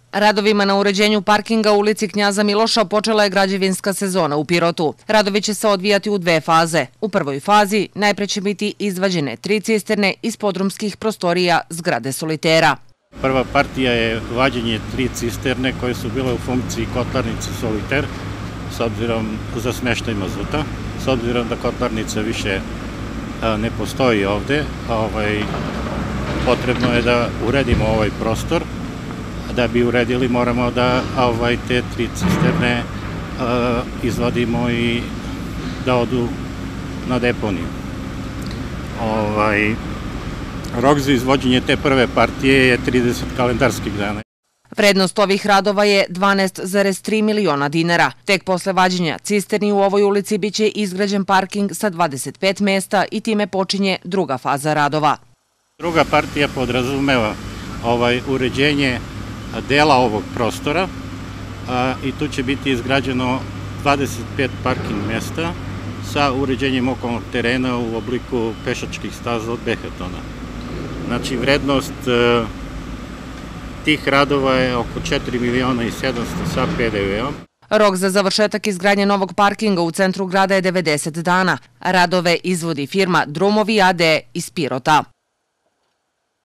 Radovima na uređenju parkinga u ulici Knjaza Miloša počela je građevinska sezona u Pirotu. Radovi će se odvijati u dve faze. U prvoj fazi najpre će biti izvađene 3 cisterne iz podrumskih prostorija zgrade Solitera. Prva partija je vađenje 3 cisterne koje su bile u funkciji kotlarnice Soliter s obzirom za smeštaj mazuta. S obzirom da kotlarnica više ne postoji ovde, potrebno je da uredimo ovaj prostor. Da bi uredili moramo da te 3 cisterne izvadimo i da odu na deponiju. Rok za izvođenje te prve partije je 30 kalendarskih dana. Vrednost ovih radova je 12,3 miliona dinara. Tek posle vađenja cisterni u ovoj ulici biće izgrađen parking sa 25 mesta i time počinje druga faza radova. Druga partija podrazumeva uređenje dela ovog prostora i tu će biti izgrađeno 25 parking mesta sa uređenjem okolnog terena u obliku pešačkih staza od behetona. Znači, vrednost tih radova je oko 4 miliona i 700 sa PDV-om. Rok za završetak izgradnje novog parkinga u centru grada je 90 dana. Radove izvodi firma Drumovi AD iz Pirota.